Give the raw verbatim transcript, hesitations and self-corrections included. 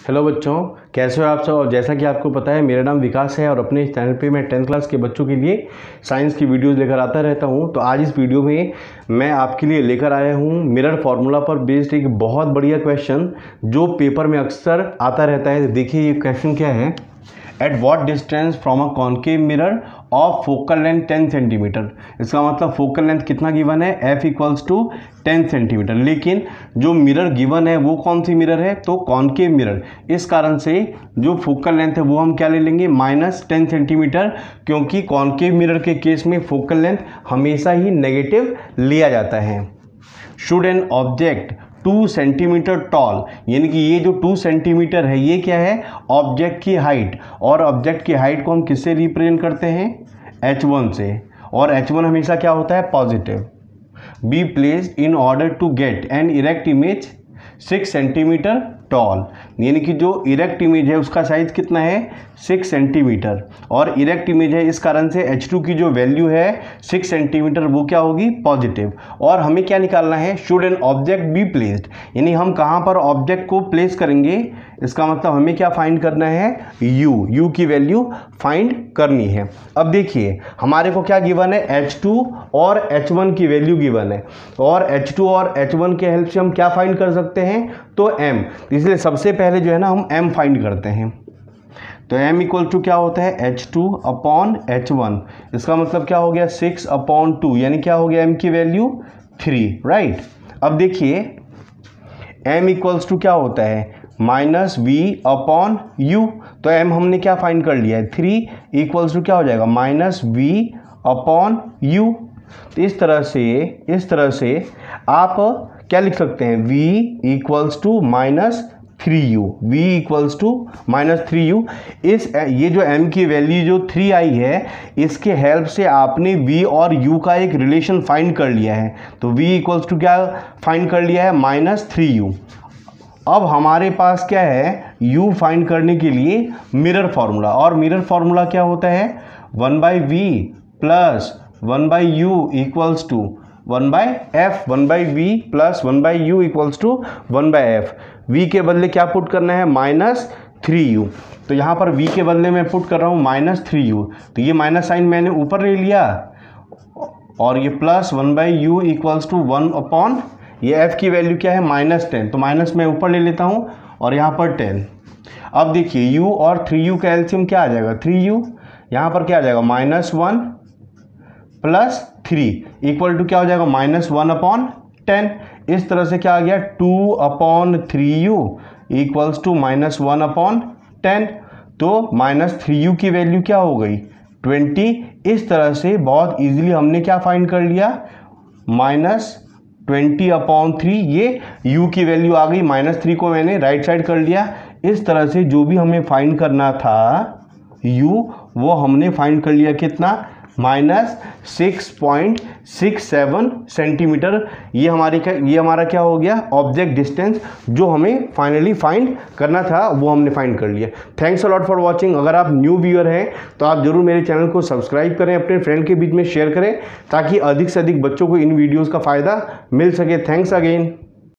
Hello बच्चों, कैसे हो आप सब। और जैसा कि आपको पता है मेरा नाम विकास है और अपने इस चैनल पे मैं टेंथ क्लास के बच्चों के लिए साइंस की वीडियोस लेकर आता रहता हूं। तो आज इस वीडियो में मैं आपके लिए लेकर आया हूं मिरर फार्मूला पर बेस्ड एक बहुत बढ़िया क्वेश्चन जो पेपर में अक्सर आता रहता है। तो देखिए ये क्वेश्चन क्या है। At what distance from a concave mirror of focal length ten centimetre. इसका मतलब फोकल लेंथ कितना गिवन है, f equals to ten centimetre. लेकिन जो मिरर गिवन है वो कौन सी मिरर है, तो कॉन्केव मिरर। इस कारण से जो फोकल लेंथ है वो हम क्या ले लेंगे, माइनस टेन सेंटीमीटर, क्योंकि कॉन्केव मिरर के केस में फोकल लेंथ हमेशा ही नेगेटिव लिया जाता है। Should an object two centimetre tall, यानी कि ये जो टू सेंटीमीटर है ये क्या है, ऑब्जेक्ट की हाइट। और ऑब्जेक्ट की हाइट को हम किससे रिप्रेजेंट करते हैं, एच वन से। और एच वन हमेशा क्या होता है, positive. Be placed in order to get an erect image six centimetre tall, यानी कि जो इरेक्ट इमेज है उसका साइज कितना है, सिक्स सेंटीमीटर। और इरेक्ट इमेज है इस कारण से एच टू की जो वैल्यू है सिक्स सेंटीमीटर वो क्या होगी, पॉजिटिव। और हमें क्या निकालना है, should an object be placed, यानी हम कहाँ पर ऑब्जेक्ट को प्लेस करेंगे। इसका मतलब हमें क्या फाइंड करना है, u u की वैल्यू फाइंड करनी है। अब देखिए हमारे को क्या गिवन है, एच टू और एच वन की वैल्यू गिवन है। और एच टू और एच वन के हेल्प से हम क्या फाइंड कर सकते हैं, तो m। इसलिए सबसे पहले जो है ना हम m फाइंड करते हैं। तो m इक्वल टू क्या होता है, H two upon H one. इसका मतलब क्या हो गया, सिक्स अपॉन टू, यानी क्या हो गया m की वैल्यू थ्री, राइट। अब देखिए m इक्वल्स टू क्या होता है, माइनस वी अपॉन यू। तो m हमने क्या फाइंड कर लिया है, थ्री इक्वल्स टू क्या हो जाएगा, माइनस वी अपॉन यू। तो इस तरह से इस तरह से आप क्या लिख सकते हैं, v equals to minus three U, v equals to minus three U. इस ये जो m की वैल्यू जो थ्री आई है इसके हेल्प से आपने v और u का एक रिलेशन फाइंड कर लिया है। तो v इक्वल्स टू क्या फाइंड कर लिया है, माइनस थ्री यू। अब हमारे पास क्या है, u फाइंड करने के लिए मिरर फार्मूला। और मिरर फार्मूला क्या होता है, one by V plus one by U equals to one by F. One by V plus one by U equals to one by F. V के बदले क्या पुट करना है, माइनस थ्री यू। तो यहाँ पर v के बदले मैं पुट कर रहा हूँ माइनस थ्री यू। तो ये माइनस साइन मैंने ऊपर ले लिया और ये plus one by U equals to one upon, ये f की वैल्यू क्या है, माइनस टेन। तो माइनस मैं ऊपर ले लेता हूँ और यहाँ पर टेन। अब देखिए u और थ्री यू का एलसीएम क्या आ जाएगा, थ्री यू। यहाँ पर क्या आ जाएगा, minus one plus three equal to क्या हो जाएगा, माइनस वन अपॉन टेन। इस तरह से क्या आ गया, two upon three U equals to minus one upon ten. तो माइनस थ्री यू की वैल्यू क्या हो गई, ट्वेंटी। इस तरह से बहुत इजीली हमने क्या फाइंड कर लिया, माइनस ट्वेंटी अपॉन थ्री। ये u की वैल्यू आ गई, माइनस थ्री को मैंने राइट साइड कर लिया। इस तरह से जो भी हमें फाइंड करना था u वो हमने फाइंड कर लिया, कितना, minus six point six seven centimetre. ये हमारी क्या ये हमारा क्या हो गया, ऑब्जेक्ट डिस्टेंस जो हमें फाइनली फाइंड करना था वो हमने फाइंड कर लिया। Thanks a lot for watching. अगर आप न्यू व्यूअर हैं तो आप जरूर मेरे चैनल को सब्सक्राइब करें, अपने फ्रेंड के बीच में शेयर करें ताकि अधिक से अधिक बच्चों को इन वीडियोज़ का फ़ायदा मिल सके। Thanks again.